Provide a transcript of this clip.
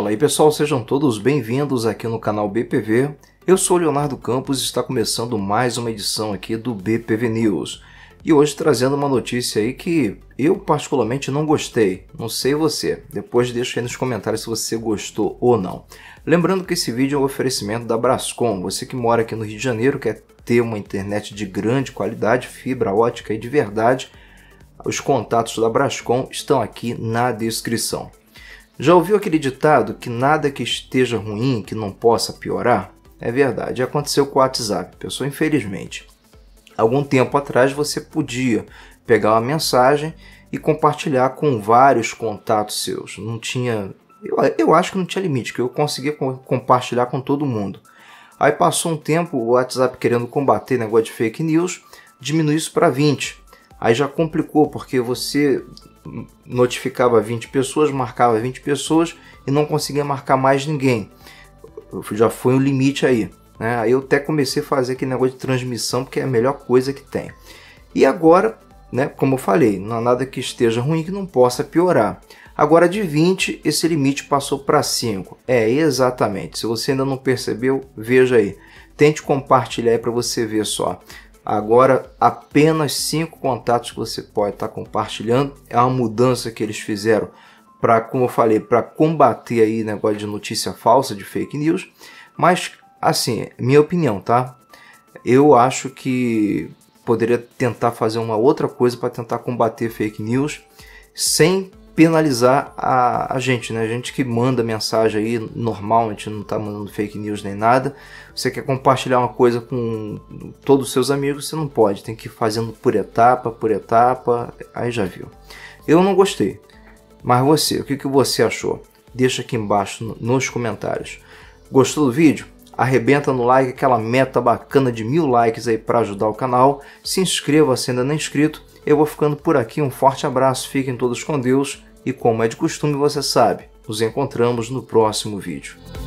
Fala aí pessoal, sejam todos bem-vindos aqui no canal BPV. Eu sou o Leonardo Campos e está começando mais uma edição aqui do BPV News. E hoje trazendo uma notícia aí que eu particularmente não gostei, não sei você. Depois deixa aí nos comentários se você gostou ou não. Lembrando que esse vídeo é um oferecimento da Brascom. Você que mora aqui no Rio de Janeiro, quer ter uma internet de grande qualidade, fibra ótica e de verdade, os contatos da Brascom estão aqui na descrição. Já ouviu aquele ditado que nada que esteja ruim que não possa piorar? É verdade, aconteceu com o WhatsApp, pessoal, infelizmente. Algum tempo atrás você podia pegar uma mensagem e compartilhar com vários contatos seus. Não tinha, eu acho que não tinha limite, que eu conseguia compartilhar com todo mundo. Aí passou um tempo, o WhatsApp querendo combater negócio de fake news, diminuiu isso para 20. Aí já complicou, porque você notificava 20 pessoas, marcava 20 pessoas e não conseguia marcar mais ninguém. Já foi um limite aí, né? Aí eu até comecei a fazer aquele negócio de transmissão, porque é a melhor coisa que tem. E agora, né, como eu falei, não há nada que esteja ruim que não possa piorar. Agora de 20, esse limite passou para 5. É, exatamente. Se você ainda não percebeu, veja aí. Tente compartilhar aí para você ver só. Agora, apenas 5 contatos que você pode estar compartilhando. É uma mudança que eles fizeram para, como eu falei, para combater aí negócio de notícia falsa, de fake news. Mas, assim, minha opinião, tá? Eu acho que poderia tentar fazer uma outra coisa para tentar combater fake news sem penalizar a gente, né? A gente que manda mensagem aí normal, a gente não está mandando fake news nem nada. Você quer compartilhar uma coisa com todos os seus amigos, você não pode, tem que ir fazendo por etapa, aí já viu. Eu não gostei, mas você, o que você achou? Deixa aqui embaixo nos comentários. Gostou do vídeo? Arrebenta no like, aquela meta bacana de 1000 likes aí para ajudar o canal. Se inscreva se ainda não é inscrito. Eu vou ficando por aqui, um forte abraço, fiquem todos com Deus e como é de costume você sabe, nos encontramos no próximo vídeo.